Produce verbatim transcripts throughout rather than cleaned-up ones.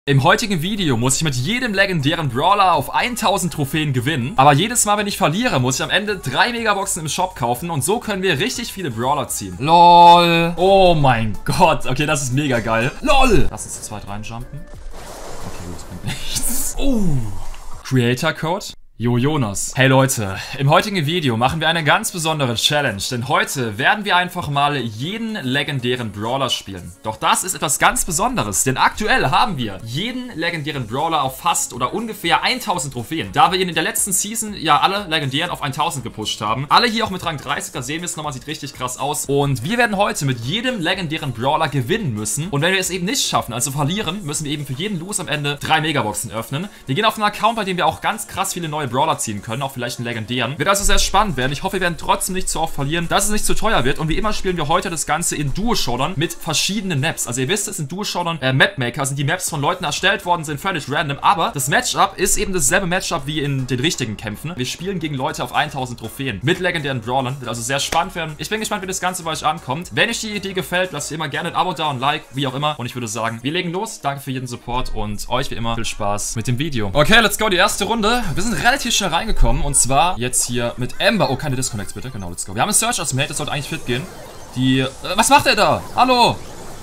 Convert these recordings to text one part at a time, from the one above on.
Im heutigen Video muss ich mit jedem legendären Brawler auf tausend Trophäen gewinnen. Aber jedes Mal, wenn ich verliere, muss ich am Ende drei Megaboxen im Shop kaufen. Und so können wir richtig viele Brawler ziehen. LOL. Oh mein Gott. Okay, das ist mega geil. LOL. Lass uns zu zweit reinjumpen. Okay, gut, das bringt nichts. Oh. Creator Code. Jo Jonas. Hey Leute, im heutigen Video machen wir eine ganz besondere Challenge, denn heute werden wir einfach mal jeden legendären Brawler spielen. Doch das ist etwas ganz Besonderes, denn aktuell haben wir jeden legendären Brawler auf fast oder ungefähr tausend Trophäen. Da wir ihn in der letzten Season ja alle legendären auf tausend gepusht haben. Alle hier auch mit Rang dreißig, da sehen wir es nochmal, sieht richtig krass aus. Und wir werden heute mit jedem legendären Brawler gewinnen müssen. Und wenn wir es eben nicht schaffen, also verlieren, müssen wir eben für jeden Loot am Ende drei Megaboxen öffnen. Wir gehen auf einen Account, bei dem wir auch ganz krass viele neue Brawler ziehen können, auch vielleicht einen legendären. Wird also sehr spannend werden. Ich hoffe, wir werden trotzdem nicht zu oft verlieren, dass es nicht zu teuer wird. Und wie immer spielen wir heute das Ganze in Duo-Showdown mit verschiedenen Maps. Also ihr wisst, es sind Duo-Showdown äh, Mapmaker, sind die Maps von Leuten erstellt worden, sind völlig random. Aber das Matchup ist eben dasselbe Matchup wie in den richtigen Kämpfen. Wir spielen gegen Leute auf tausend Trophäen mit legendären Brawlern. Wird also sehr spannend werden. Ich bin gespannt, wie das Ganze bei euch ankommt. Wenn euch die Idee gefällt, lasst ihr immer gerne ein Abo da, ein Like, wie auch immer. Und ich würde sagen, wir legen los. Danke für jeden Support und euch wie immer viel Spaß mit dem Video. Okay, let's go. Die erste Runde. Wir sind relativ schnell reingekommen und zwar jetzt hier mit Amber. Oh, keine Disconnects bitte. Genau, let's go. Wir haben einen Search als Mate, das sollte eigentlich fit gehen. Die, äh, was macht er da? Hallo?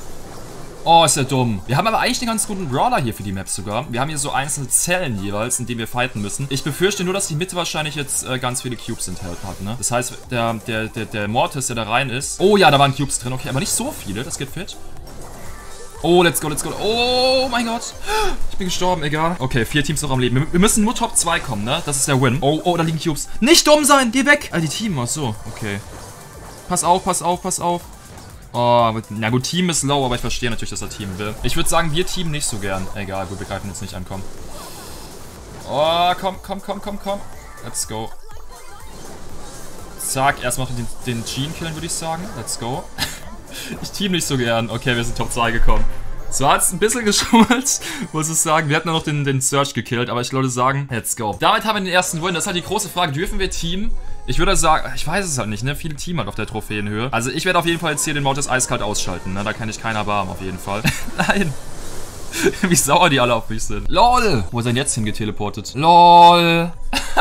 Oh, ist der dumm. Wir haben aber eigentlich einen ganz guten Brawler hier für die Map sogar. Wir haben hier so einzelne Zellen jeweils, in denen wir fighten müssen. Ich befürchte nur, dass die Mitte wahrscheinlich jetzt äh, ganz viele Cubes enthält hat, ne? Das heißt, der, der, der, der Mortis, der da rein ist. Oh ja, da waren Cubes drin. Okay, aber nicht so viele. Das geht fit. Oh, let's go, let's go. Oh mein Gott. Ich bin gestorben, egal. Okay, vier Teams noch am Leben. Wir müssen nur Top zwei kommen, ne? Das ist der Win. Oh, oh, da liegen Cubes. Nicht dumm sein, geh weg. Ah, die Team, ach so. Okay. Pass auf, pass auf, pass auf. Oh, na gut, Team ist low, aber ich verstehe natürlich, dass er Team will. Ich würde sagen, wir teamen nicht so gern. Egal, gut, wir greifen jetzt nicht an, komm. Oh, komm, komm, komm, komm, komm. Let's go. Zack, erstmal den, den Gene killen, würde ich sagen. Let's go. Ich team nicht so gern. Okay, wir sind Top zwei gekommen. Zwar hat es ein bisschen geschummelt, muss ich sagen. Wir hatten ja noch den, den Search gekillt, aber ich würde sagen, let's go. Damit haben wir den ersten Win. Das ist halt die große Frage, dürfen wir teamen? Ich würde sagen, ich weiß es halt nicht, ne? Viele Team halt auf der Trophäenhöhe. Also ich werde auf jeden Fall jetzt hier den Mortis eiskalt ausschalten, ne? Da kann ich keiner barmen, auf jeden Fall. Nein. Wie sauer die alle auf mich sind. LOL. Wo ist er denn jetzt hingeteleportet? LOL.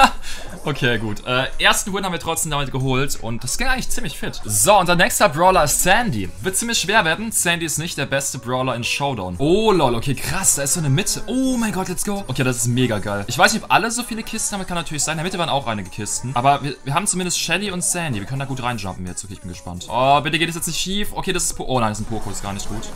Okay, gut. Äh, ersten Win haben wir trotzdem damit geholt und das ging eigentlich ziemlich fit. So, unser nächster Brawler ist Sandy. Wird ziemlich schwer werden. Sandy ist nicht der beste Brawler in Showdown. Oh, lol. Okay, krass. Da ist so eine Mitte. Oh mein Gott, let's go. Okay, das ist mega geil. Ich weiß nicht, ob alle so viele Kisten haben. Kann natürlich sein. In der Mitte waren auch einige Kisten. Aber wir, wir haben zumindest Shelly und Sandy. Wir können da gut reinjumpen jetzt. Okay, ich bin gespannt. Oh, bitte geht es jetzt nicht schief. Okay, das ist Po... Oh nein, das ist ein Poco. Das ist gar nicht gut.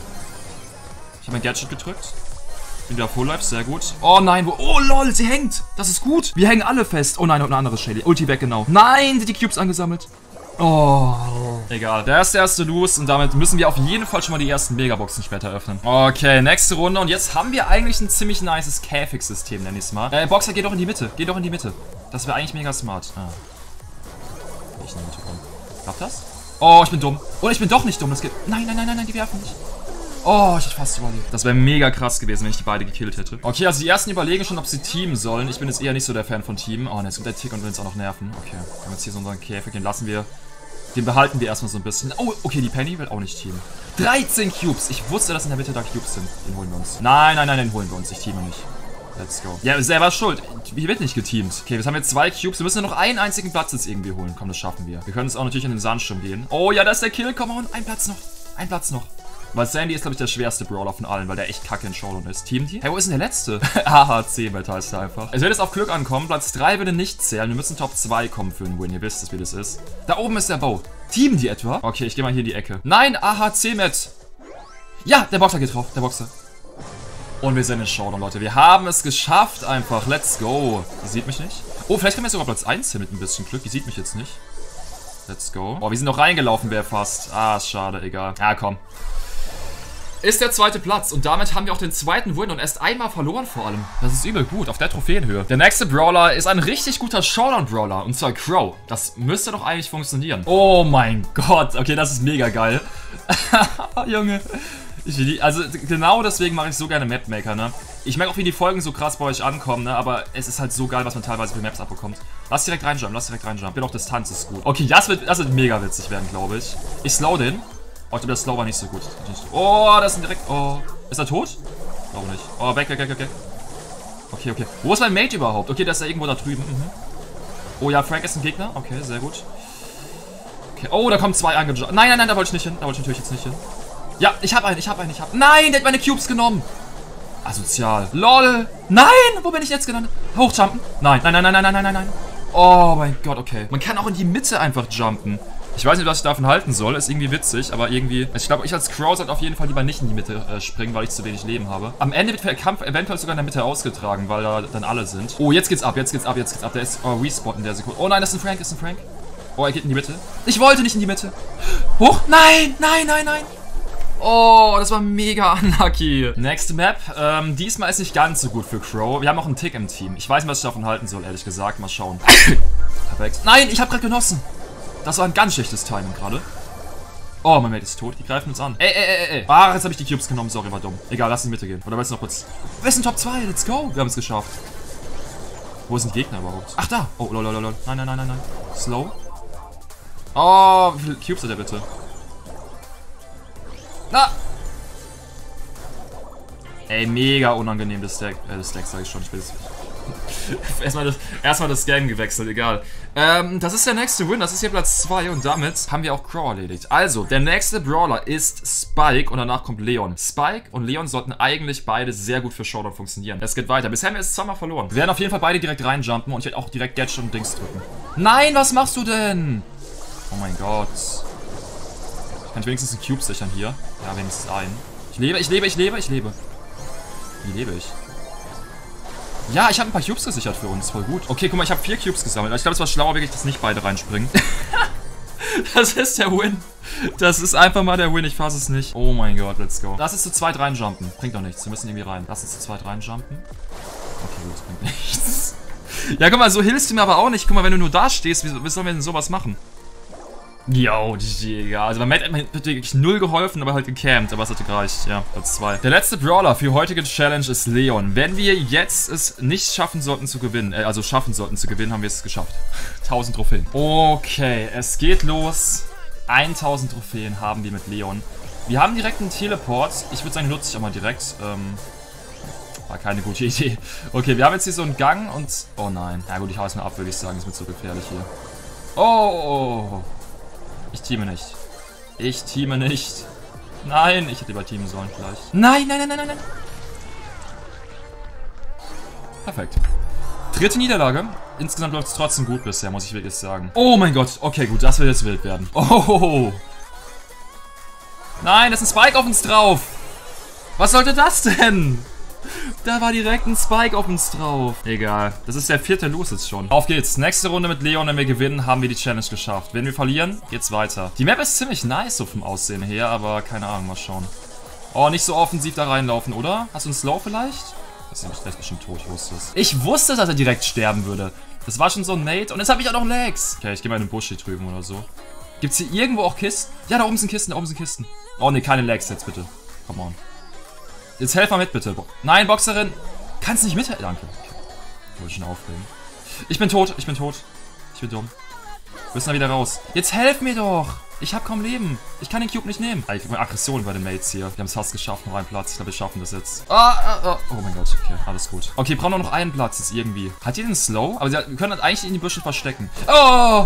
Ich habe mein Gadget gedrückt. Bin wieder Full Life, sehr gut. Oh nein, wo... Oh lol, sie hängt. Das ist gut. Wir hängen alle fest. Oh nein, und ein anderes Shelly. Ulti weg, genau. Nein, sind die Cubes angesammelt. Oh. Egal. Der ist der erste Loose und damit müssen wir auf jeden Fall schon mal die ersten Megaboxen später öffnen. Okay, nächste Runde. Und jetzt haben wir eigentlich ein ziemlich nices Käfigsystem, nenn ich es mal. Äh, Boxer, geh doch in die Mitte. Geh doch in die Mitte. Das wäre eigentlich mega smart. Ah. Ich in die Mitte kommen. Klappt das? Oh, ich bin dumm. Oder ich bin doch nicht dumm. Das geht... Nein, nein, nein, nein, nein, die werfen nicht. Oh, ich hätte fast überlebt. Das wäre mega krass gewesen, wenn ich die beide gekillt hätte. Okay, also die ersten überlegen schon, ob sie teamen sollen. Ich bin jetzt eher nicht so der Fan von Teamen. Oh, und jetzt kommt der Tick und will uns auch noch nerven. Okay, wir haben jetzt hier so unseren Käfig. Den lassen wir... Den behalten wir erstmal so ein bisschen. Oh, okay, die Penny will auch nicht teamen. dreizehn Cubes. Ich wusste, dass in der Mitte da Cubes sind. Den holen wir uns. Nein, nein, nein, den holen wir uns. Ich teame nicht. Let's go. Ja, selber schuld. Hier wird nicht geteamt. Okay, jetzt haben wir zwei Cubes. Wir müssen nur noch einen einzigen Platz jetzt irgendwie holen. Komm, das schaffen wir. Wir können jetzt auch natürlich in den Sandsturm gehen. Oh ja, da ist der Kill. Komm on, ein Platz noch. Ein Platz noch. Weil Sandy ist, glaube ich, der schwerste Brawler von allen, weil der echt kacke in Showdown ist. Team die? Hey, wo ist denn der letzte? A H C-Meta heißt er einfach. Es wird jetzt auf Glück ankommen. Platz drei würde nicht zählen. Wir müssen Top zwei kommen für einen Win. Ihr wisst es, wie das ist. Da oben ist der Bow. Team die etwa? Okay, ich gehe mal hier in die Ecke. Nein, A H C-Met. Ja, der Boxer geht drauf. Der Boxer. Und wir sind in Showdown, Leute. Wir haben es geschafft einfach. Let's go. Die sieht mich nicht. Oh, vielleicht können wir sogar Platz eins hin mit ein bisschen Glück. Die sieht mich jetzt nicht. Let's go. Oh, wir sind noch reingelaufen, wäre fast. Ah, schade, egal. Ja, komm. Ist der zweite Platz und damit haben wir auch den zweiten Win und erst einmal verloren vor allem. Das ist übel gut, auf der Trophäenhöhe. Der nächste Brawler ist ein richtig guter Showdown-Brawler und zwar Crow. Das müsste doch eigentlich funktionieren. Oh mein Gott, okay, das ist mega geil. Junge. Ich, also genau deswegen mache ich so gerne Mapmaker, ne? Ich merke auch, wie die Folgen so krass bei euch ankommen, ne? Aber es ist halt so geil, was man teilweise für Maps abbekommt. Lass direkt reinjumpen, lass direkt reinjumpen. Bin auch Distanz, ist gut. Okay, das wird, das wird mega witzig werden, glaube ich. Ich slow den. Oh, ich glaube, der Slow war nicht so gut. Oh, das ist direkt... Oh. Ist er tot? Glaube nicht. Oh, weg, weg, weg, weg. Okay, okay. Wo ist mein Mate überhaupt? Okay, der ist ja irgendwo da drüben. Mhm. Oh ja, Frank ist ein Gegner. Okay, sehr gut. Okay. Oh, da kommen zwei angejumpt. Nein, nein, nein, da wollte ich nicht hin. Da wollte ich natürlich jetzt nicht hin. Ja, ich habe einen, ich habe einen, ich habe. Nein, der hat meine Cubes genommen. Asozial. LOL. Nein, wo bin ich jetzt gelandet? Hochjumpen. Nein, nein, nein, nein, nein, nein, nein, nein. Oh mein Gott, okay. Man kann auch in die Mitte einfach jumpen. Ich weiß nicht, was ich davon halten soll. Ist irgendwie witzig, aber irgendwie... Ich glaube, ich als Crow sollte auf jeden Fall lieber nicht in die Mitte äh, springen, weil ich zu wenig Leben habe. Am Ende wird der Kampf eventuell sogar in der Mitte ausgetragen, weil da dann alle sind. Oh, jetzt geht's ab, jetzt geht's ab, jetzt geht's ab. Der ist oh, respawn in der Sekunde. Oh nein, das ist ein Frank, das ist ein Frank. Oh, er geht in die Mitte. Ich wollte nicht in die Mitte. Hoch. Nein, nein, nein, nein. Oh, das war mega unlucky. Nächste Map. Ähm, diesmal ist nicht ganz so gut für Crow. Wir haben auch einen Tick im Team. Ich weiß nicht, was ich davon halten soll, ehrlich gesagt. Mal schauen. Perfekt. Nein, ich habe gerade genossen. Das war ein ganz schlechtes Timing gerade. Oh, mein Mate ist tot. Die greifen uns an. Ey, ey, ey, ey. Ah, jetzt habe ich die Cubes genommen. Sorry, war dumm. Egal, lass in die Mitte gehen. Oder willst du noch kurz... Wir sind Top zwei. Let's go. Wir haben es geschafft. Wo sind die Gegner überhaupt? Ach, da. Oh, lol, lol, lol. Nein, nein, nein, nein, nein. Slow. Oh, wie viele Cubes hat er bitte? Na! Ey, mega unangenehm das Stack. Äh, das Stack sage ich schon. Ich will es. Erstmal das, erstmal das Game gewechselt, egal. Ähm, das ist der nächste Win, das ist hier Platz zwei und damit haben wir auch Crow erledigt. Also, der nächste Brawler ist Spike und danach kommt Leon. Spike und Leon sollten eigentlich beide sehr gut für Showdown funktionieren. Es geht weiter. Bisher haben wir es zweimal verloren. Wir werden auf jeden Fall beide direkt reinjumpen und ich werde auch direkt Gadget und Dings drücken. Nein, was machst du denn? Oh mein Gott. Kann ich wenigstens einen Cube sichern hier? Ja, wenigstens einen. Ich lebe, ich lebe, ich lebe, ich lebe. Wie lebe ich? Ja, ich habe ein paar Cubes gesichert für uns. Voll gut. Okay, guck mal, ich habe vier Cubes gesammelt. Ich glaube, es war schlauer, wirklich, dass nicht beide reinspringen. Das ist der Win. Das ist einfach mal der Win. Ich fasse es nicht. Oh mein Gott, let's go. Lass uns zu zweit reinjumpen. Bringt doch nichts. Wir müssen irgendwie rein. Lass uns zu zweit reinjumpen. Okay, gut, das bringt nichts. Ja, guck mal, so hilfst du mir aber auch nicht. Guck mal, wenn du nur da stehst, wie, wie sollen wir denn sowas machen? Yo, Digga. Also, mein Mate hat mir wirklich null geholfen, aber halt gecampt. Aber es hat gereicht. Ja, Platz zwei. Der letzte Brawler für die heutige Challenge ist Leon. Wenn wir jetzt es nicht schaffen sollten zu gewinnen, äh, also schaffen sollten zu gewinnen, haben wir es geschafft. tausend Trophäen. Okay, es geht los. tausend Trophäen haben wir mit Leon. Wir haben direkt einen Teleport. Ich würde sagen, nutze ich auch mal direkt. Ähm, war keine gute Idee. Okay, wir haben jetzt hier so einen Gang und... Oh nein. Ja gut, ich hau es mal ab, würde ich sagen. Ist mir zu gefährlich hier. Oh, ich teame nicht. Ich teame nicht. Nein, ich hätte über teamen sollen vielleicht. Nein, nein, nein, nein, nein, nein. Perfekt. Dritte Niederlage. Insgesamt läuft es trotzdem gut bisher, muss ich wirklich sagen. Oh mein Gott. Okay, gut, das wird jetzt wild werden. Oh. Nein, da ist ein Spike auf uns drauf. Was sollte das denn? Da war direkt ein Spike auf uns drauf. Egal. Das ist der vierte Los jetzt schon. Auf geht's. Nächste Runde mit Leon. Wenn wir gewinnen, haben wir die Challenge geschafft. Wenn wir verlieren, geht's weiter. Die Map ist ziemlich nice so vom Aussehen her, aber keine Ahnung, mal schauen. Oh, nicht so offensiv da reinlaufen, oder? Hast du einen Slow vielleicht? Das ist bestimmt tot, ich wusste es. Ich wusste, dass er direkt sterben würde. Das war schon so ein Mate. Und jetzt habe ich auch noch Lags. Okay, ich gehe mal in den Busch hier drüben oder so. Gibt's hier irgendwo auch Kisten? Ja, da oben sind Kisten, da oben sind Kisten. Oh ne, keine Lags jetzt bitte. Come on. Jetzt helf mal mit, bitte. Nein, Boxerin. Kannst nicht mit. Danke. Okay. Ich wollte schon aufregen. Ich bin tot. Ich bin tot. Ich bin dumm. Wir müssen da wieder raus. Jetzt helf mir doch. Ich habe kaum Leben. Ich kann den Cube nicht nehmen. Ich krieg Aggression bei den Mates hier. Wir haben es fast geschafft. Noch einen Platz. Ich glaube, wir schaffen das jetzt. Ah, ah, ah. Oh mein Gott. Okay, alles gut. Okay, wir brauchen nur noch einen Platz jetzt irgendwie. Hat die den Slow? Aber wir können das eigentlich in die Büsche verstecken. Oh!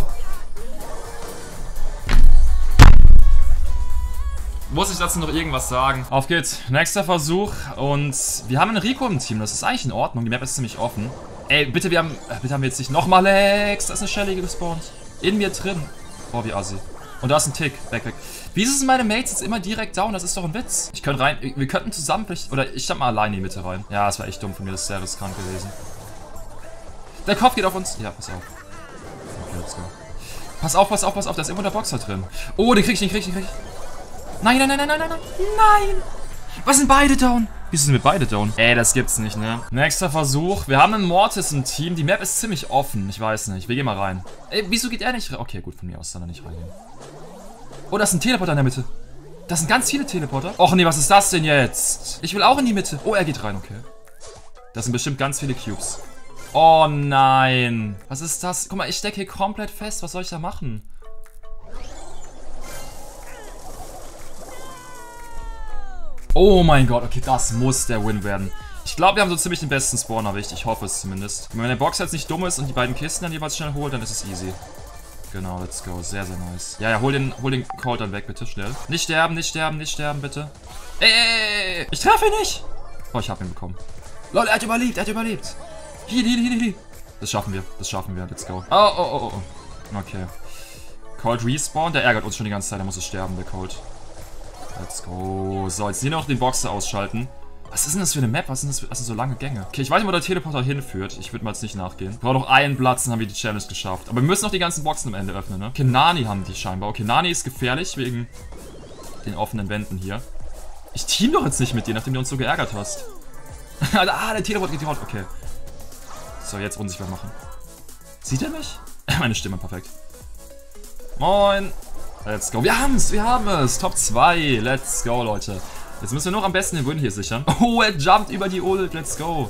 Muss ich dazu noch irgendwas sagen? Auf geht's. Nächster Versuch. Und wir haben einen Rico im Team. Das ist eigentlich in Ordnung. Die Map ist ziemlich offen. Ey, bitte, wir haben... Bitte haben wir jetzt nicht nochmal Lex. Da ist eine Shelly gespawnt. In mir drin. Oh, wie assi. Und da ist ein Tick. Weg, weg. Wieso sind meine Mates jetzt immer direkt down? Das ist doch ein Witz. Ich könnte rein... Wir könnten zusammen vielleicht... Oder ich stand mal allein in die Mitte rein. Ja, das war echt dumm von mir. Das ist sehr riskant gewesen. Der Kopf geht auf uns. Ja, pass auf. Okay, let's go. Pass auf, pass auf, pass auf. Da ist irgendwo der Boxer drin. Oh, den krieg ich, den krieg ich, den krieg ich. Nein, nein, nein, nein, nein, nein, nein. Nein. Was sind beide down? Wieso sind wir beide down? Ey, das gibt's nicht, ne? Nächster Versuch. Wir haben einen Mortis im Team. Die Map ist ziemlich offen. Ich weiß nicht. Wir gehen mal rein. Ey, wieso geht er nicht rein? Okay, gut, von mir aus soll er nicht reingehen. Oh, da ist ein Teleporter in der Mitte. Das sind ganz viele Teleporter. Och nee, was ist das denn jetzt? Ich will auch in die Mitte. Oh, er geht rein, okay. Das sind bestimmt ganz viele Cubes. Oh nein. Was ist das? Guck mal, ich stecke hier komplett fest. Was soll ich da machen? Oh mein Gott, okay, das muss der Win werden. Ich glaube, wir haben so ziemlich den besten Spawn erwischt. Ich hoffe es zumindest. Wenn der Box jetzt nicht dumm ist und die beiden Kisten dann jeweils schnell holt, dann ist es easy. Genau, let's go. Sehr, sehr nice. Ja, ja, hol den, hol den Colt dann weg, bitte, schnell. Nicht sterben, nicht sterben, nicht sterben, bitte. Ey, ey, ey, ich treffe ihn nicht. Oh, ich hab ihn bekommen. Lol, er hat überlebt, er hat überlebt. Hier, hier, hier, hier. Das schaffen wir, das schaffen wir. Let's go. Oh, oh, oh, oh. Okay. Colt respawn, der ärgert uns schon die ganze Zeit. Der muss es sterben, der Colt. Let's go. So, jetzt hier noch den Boxer ausschalten. Was ist denn das für eine Map? Was sind das für, das sind so lange Gänge? Okay, ich weiß nicht, wo der Teleporter hinführt. Ich würde mal jetzt nicht nachgehen. Wir brauchen noch einen Platz, dann haben wir die Challenge geschafft. Aber wir müssen noch die ganzen Boxen am Ende öffnen, ne? Okay, Nani haben die scheinbar. Okay, Nani ist gefährlich wegen den offenen Wänden hier. Ich team doch jetzt nicht mit dir, nachdem du uns so geärgert hast. Ah, der Teleport geht die Haut. Okay. So, jetzt unsichtbar machen. Sieht er mich? Meine Stimme, perfekt. Moin. Let's go. Wir haben es, wir haben es. Top zwei. Let's go, Leute. Jetzt müssen wir noch am besten den Win hier sichern. Oh, er jumpt über die Ult. Let's go.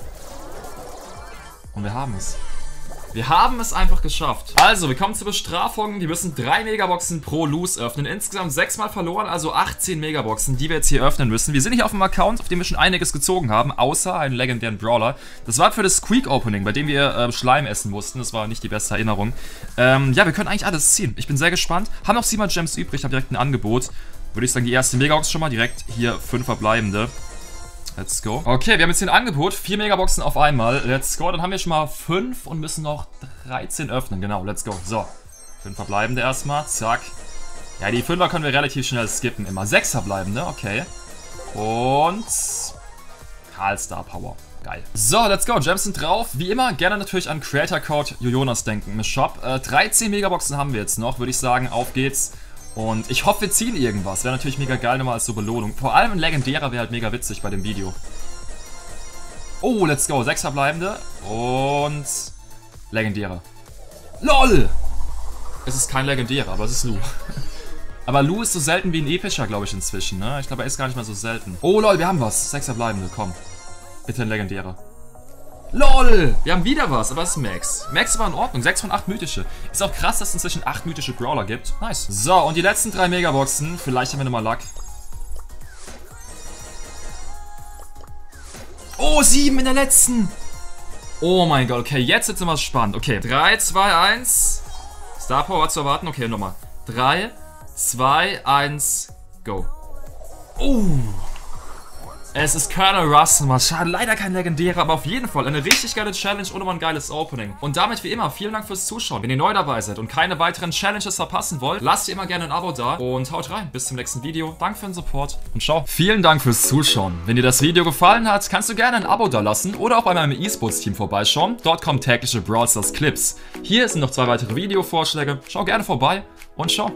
Und wir haben es. Wir haben es einfach geschafft. Also, wir kommen zur Bestrafung. Wir müssen drei Megaboxen pro Lose öffnen. Insgesamt sechs Mal verloren, also achtzehn Megaboxen, die wir jetzt hier öffnen müssen. Wir sind hier auf einem Account, auf dem wir schon einiges gezogen haben, außer einen legendären Brawler. Das war für das Squeak Opening, bei dem wir äh, Schleim essen mussten. Das war nicht die beste Erinnerung. Ähm, ja, wir können eigentlich alles ziehen. Ich bin sehr gespannt. Haben noch sieben Gems übrig, habe direkt ein Angebot. Würde ich sagen, die erste Megabox schon mal. Direkt hier fünf verbleibende. Let's go. Okay, wir haben jetzt hier ein Angebot. vier Megaboxen auf einmal. Let's go. Dann haben wir schon mal fünf und müssen noch dreizehn öffnen. Genau, let's go. So, fünf verbleibende erstmal. Zack. Ja, die fünfer können wir relativ schnell skippen. Immer sechs verbleibende. Okay. Und Karl Star Power. Geil. So, let's go. Gems sind drauf. Wie immer, gerne natürlich an Creator Code Jojonas denken im Shop. Äh, dreizehn Megaboxen haben wir jetzt noch. Würde ich sagen, auf geht's. Und ich hoffe, wir ziehen irgendwas. Wäre natürlich mega geil nochmal als so Belohnung. Vor allem ein legendärer wäre halt mega witzig bei dem Video. Oh, let's go. Sechs verbleibende. Und legendäre. LOL! Es ist kein legendärer, aber es ist Lu. Aber Lu ist so selten wie ein epischer, glaube ich, inzwischen. Ne? Ich glaube, er ist gar nicht mehr so selten. Oh, lol, wir haben was. Sechs verbleibende. Komm. Bitte ein legendärer. LOL! Wir haben wieder was, aber es ist Max. Max war in Ordnung. sechs von acht mythische. Ist auch krass, dass es inzwischen acht mythische Brawler gibt. Nice. So, und die letzten drei Megaboxen. Vielleicht haben wir nochmal Luck. Oh, sieben in der letzten. Oh mein Gott. Okay, jetzt wird es immer spannend. Okay, drei, zwei, eins. Star Power zu erwarten. Okay, nochmal. drei, zwei, eins, go. Oh. Es ist Colonel Russell, mal schade, leider kein legendärer, aber auf jeden Fall eine richtig geile Challenge und immer ein geiles Opening. Und damit wie immer, vielen Dank fürs Zuschauen. Wenn ihr neu dabei seid und keine weiteren Challenges verpassen wollt, lasst ihr immer gerne ein Abo da und haut rein. Bis zum nächsten Video. Danke für den Support und ciao. Vielen Dank fürs Zuschauen. Wenn dir das Video gefallen hat, kannst du gerne ein Abo da lassen oder auch bei meinem E-Sports-Team vorbeischauen. Dort kommen tägliche Brawl Stars Clips. Hier sind noch zwei weitere Videovorschläge. Schau gerne vorbei und ciao.